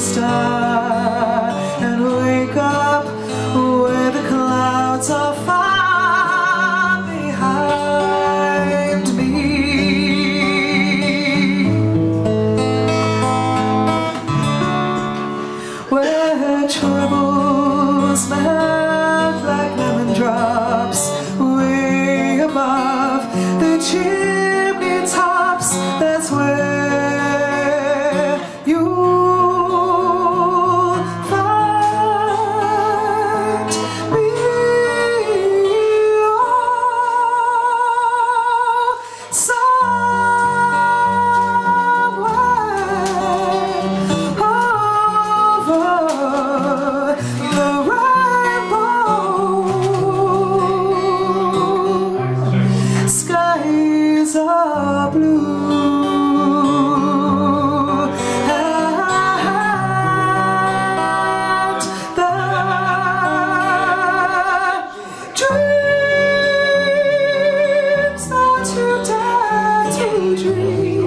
star and wake up where the clouds are far behind me. Where troubles melt like lemon drops way above the chimney tops, that's where you'll find me. Oh, somewhere over the rainbow, skies are blue. Dreams that you dare to dream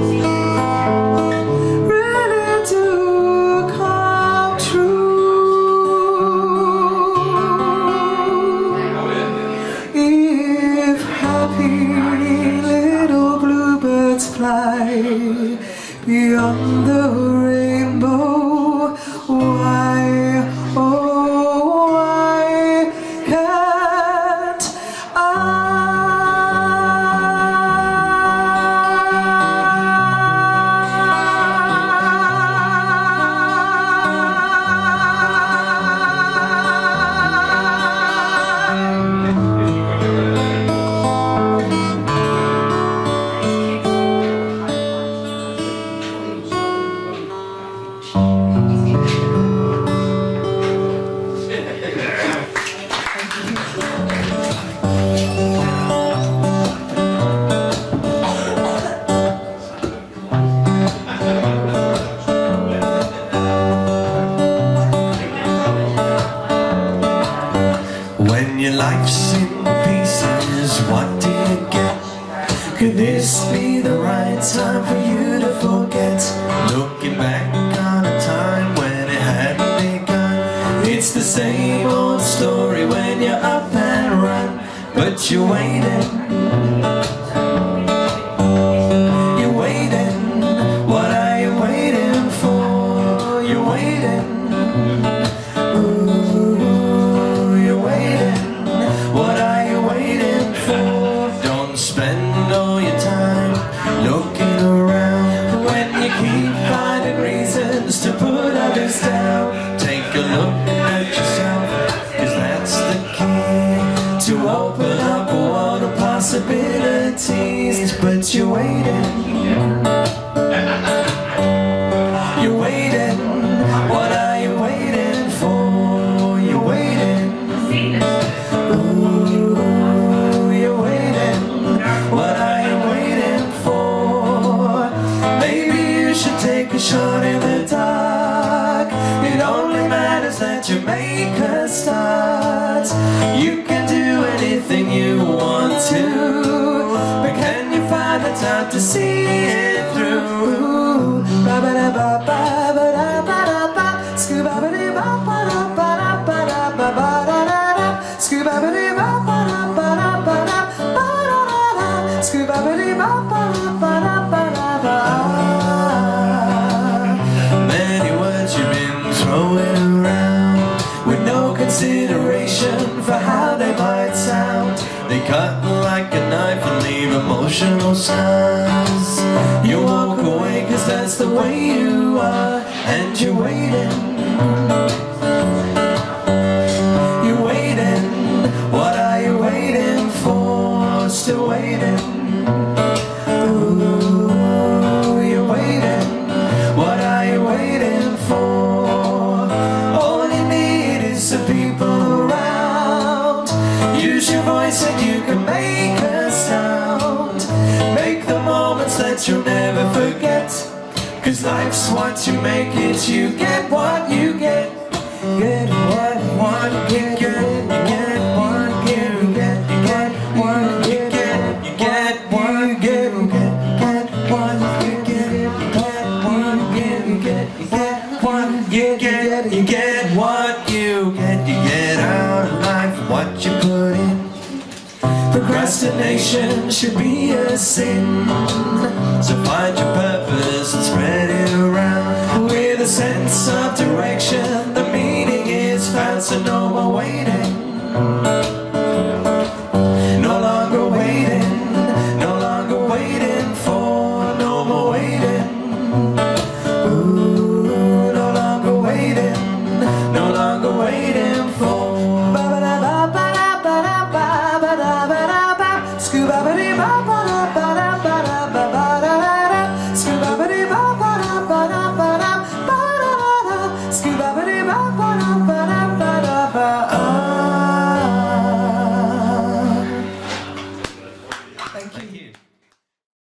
really do come true. If happy little bluebirds fly beyond the rainbow, why, oh why can't I? When your life's in pieces, what do you get? Could this be the right time for you to forget? Looking back on a time when it hadn't begun, it's the same old story when you're up and run, but you're waiting. You're waiting. What are you waiting for? You're waiting. Spend all your time looking around when you keep finding reasons to put others down. Take a look at yourself, 'cause that's the key to open up a world of possibilities. But you're waiting. You're waiting. What are you waiting for? You're waiting. Take a shot in the dark. It only matters that you make a start. You can do anything you want to, but can you find the time to see it through? Consideration for how they might sound. They cut like a knife and leave emotional scars. You walk away 'cause that's the way you are, and you're waiting. You're waiting. What are you waiting for? Still waiting. Ooh, you're waiting. What are you waiting for? Some people around. Use your voice and you can make a sound. Make the moments that you'll never forget, 'cause life's what you make it. You get what you get. Get what one can get. You get what you get. You get what you get. You get what you get. You get what you get. You get what you get. You get what Procrastination should be a sin. So find your purpose and spread it around. With a sense of direction, the meaning is found. So no more waiting, no longer waiting, no longer waiting for, no more waiting. Ooh, no longer waiting, no longer waiting